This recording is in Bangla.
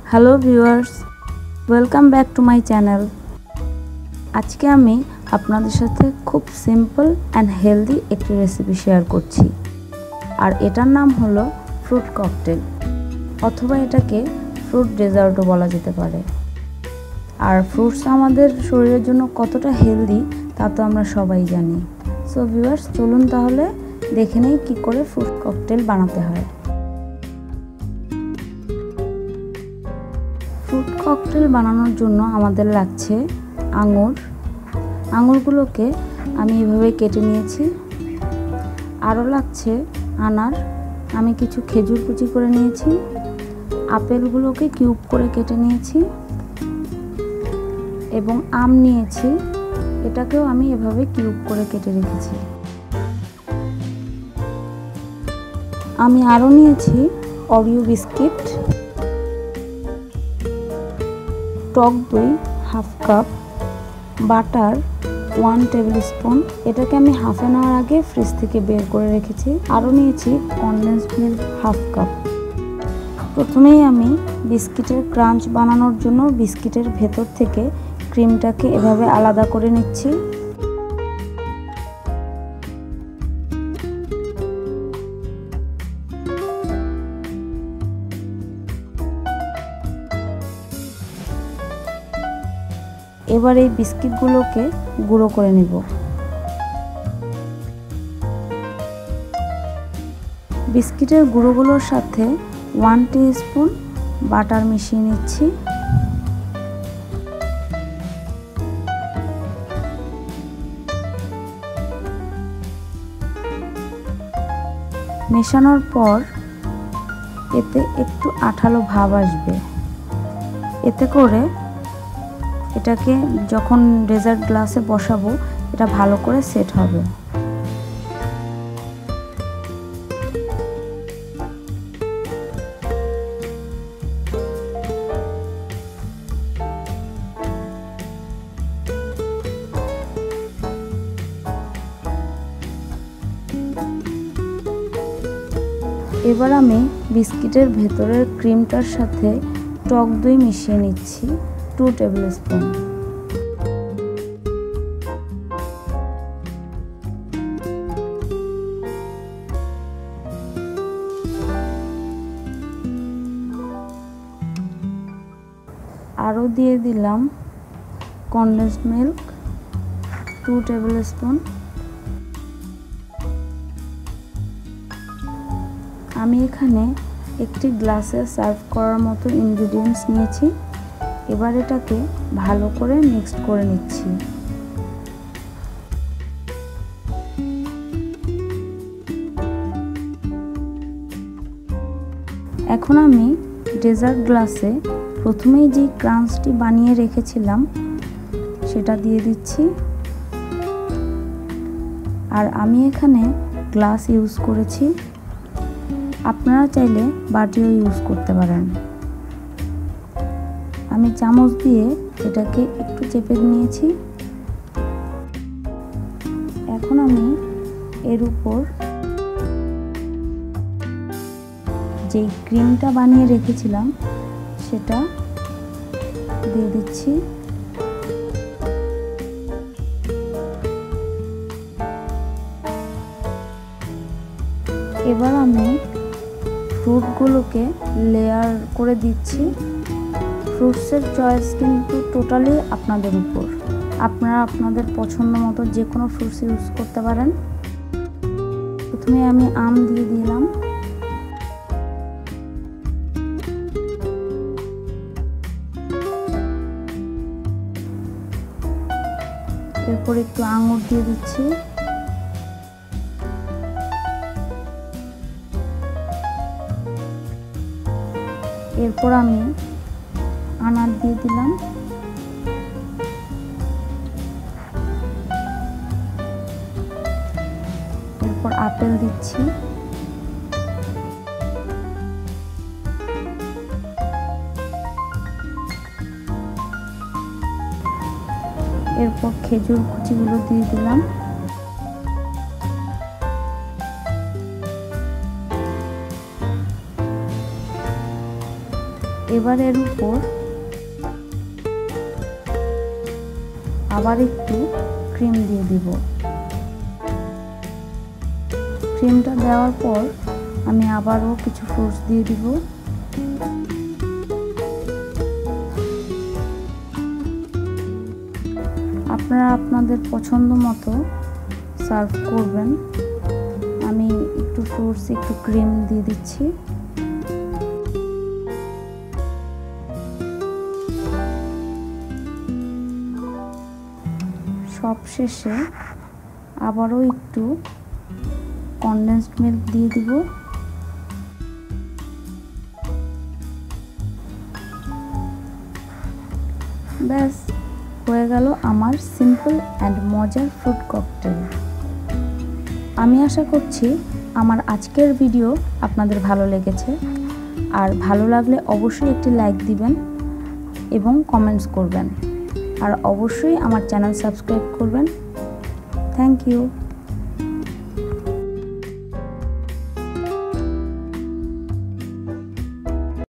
Hello viewers, welcome back to my channel. আজকে আমি আপনাদের সাথে খুব সিম্পল অ্যান্ড হেলদি একটি রেসিপি শেয়ার করছি, আর এটার নাম হলো ফ্রুট ককটেল, অথবা এটাকে ফ্রুট ডেজার্টও বলা যেতে পারে। আর ফ্রুটস আমাদের শরীরের জন্য কতটা হেলদি তা তো আমরা সবাই জানি। সো ভিউয়ার্স, চলুন তাহলে দেখে নেই কী করে ফ্রুট ককটেল বানাতে হয়। ফ্রুট ককটেল বানানোর জন্য আমাদের লাগছে আঙুরগুলোকে আমি এভাবে কেটে নিয়েছি। আরও লাগছে আনার, আমি কিছু খেজুর কুচি করে নিয়েছি। আপেলগুলোকে কিউব করে কেটে নিয়েছি এবং আম নিয়েছি, এটাকেও আমি এভাবে কিউব করে কেটে রেখেছি। আমি আরও নিয়েছি অরিও বিস্কিট, টক দই half cup, butter 1 tablespoon, এটাকে আমি হাফ অ্যান আওয়ার আগে ফ্রিজ থেকে বের করে রেখেছি। আরও নিয়েছি কনডেন্সড মিল্ক হাফ কাপ। প্রথমেই আমি বিস্কিটের ক্রাঞ্চ বানানোর জন্য বিস্কিটের ভেতর থেকে ক্রিমটাকে এভাবে আলাদা করে নিচ্ছি। এবার এই বিস্কিটগুলোকে গুঁড়ো করে নিব। বিস্কিটের গুঁড়োগুলোর সাথে 1 টিস্পুন বাটার মিশিয়ে নিচ্ছি। মেশানোর পর এতে একটু আঠালো ভাব আসবে, এতে করে এটাকে যখন ডেজার্ট গ্লাসে বসাবো এটা ভালো করে সেট হবে। এবার আমি বিস্কিটের ভেতরের ক্রিমটার সাথে টক দই মিশিয়ে নিচ্ছি 2 টেবিল স্পুন। আরও দিয়ে দিলাম কনডেন্সড মিল্ক 2 টেবিল স্পুন। আমি এখানে একটি গ্লাসে সার্ভ করার মতো ইনগ্রিডিয়েন্টস নিয়েছি। এবার এটাকে ভালো করে মিক্সড করে নিচ্ছি। এখন আমি ডেজার্ট গ্লাসে প্রথমেই যে ক্রাঞ্চটি বানিয়ে রেখেছিলাম সেটা দিয়ে দিচ্ছি। আর আমি এখানে গ্লাস ইউজ করেছি, আপনারা চাইলে বাটিও ইউজ করতে পারেন। আমি চামচ দিয়ে এটাকে একটু চেপে নিয়েছি। এখন আমি এর উপর যেই ক্রিমটা বানিয়ে রেখেছিলাম সেটা দিয়ে দিচ্ছি। এবার আমি ফ্রুটগুলোকে লেয়ার করে দিচ্ছি। ফ্রুটসের চয়েস কিন্তু টোটালি আপনাদের উপর, আপনারা আপনাদের পছন্দ মতো যে কোনো ফ্রুটস ইউজ করতে পারেন। প্রথমে আমি আম দিয়ে দিলাম, এরপর একটু আঙুর দিয়ে দিচ্ছি, এরপর আমি আনার দিয়ে দিলাম, এরপর আপেল দিচ্ছি, এরপর খেজুর কুচিগুলো দিয়ে দিলাম, এবার এর উপর আবার একটু ক্রিম দিয়ে দিব। ক্রিমটা দেওয়ার পর আমি আবারও কিছু ফ্রুটস দিয়ে দিব। আপনারা আপনাদের পছন্দ মতো সার্ভ করবেন। আমি একটু ফ্রুটস একটু ক্রিম দিয়ে দিচ্ছি। সবশেষে আবারও একটু কনডেন্সড মিল্ক দিয়ে দিব। ব্যাস হয়ে গেল আমার সিম্পল অ্যান্ড মজার ফ্রুট ককটেল। আমি আশা করছি আমার আজকের ভিডিও আপনাদের ভালো লেগেছে, আর ভালো লাগলে অবশ্যই একটি লাইক দিবেন এবং কমেন্টস করবেন, আর অবশ্যই আমার চ্যানেল সাবস্ক্রাইব করবেন। Thank you.